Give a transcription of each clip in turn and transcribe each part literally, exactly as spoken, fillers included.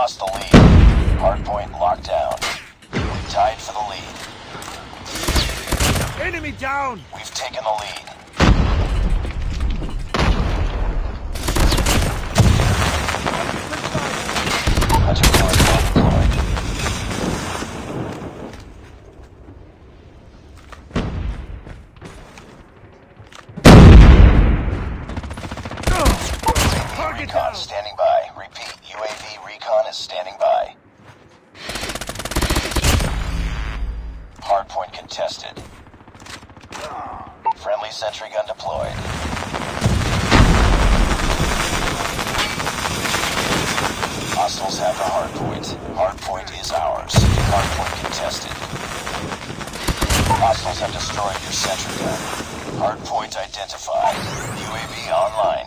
lost the lead. Hardpoint locked down. We've tied for the lead. Enemy down! We've taken the lead. Hunter killer drone deployed. Recon standing by. Repeat, U A V recon is standing by. Hardpoint contested. Friendly sentry gun deployed. Hostiles have the hardpoint. Hardpoint is ours. Hardpoint contested. Hostiles have destroyed your sentry gun. Hardpoint identified. U A V online.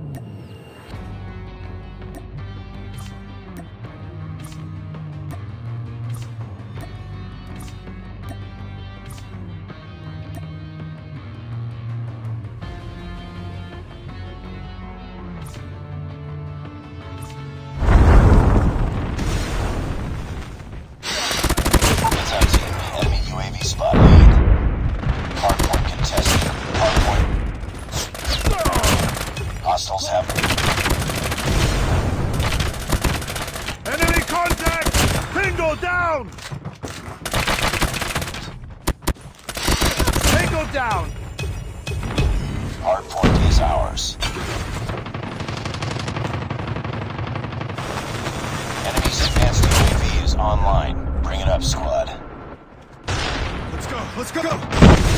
Spot lead. Hardpoint contested. Hardpoint. Hostiles have them. Enemy contact! Bingo down! Bingo down! Hardpoint is ours. Enemy's advanced U A V is online. Bring it up, squad. Let's go, let's go!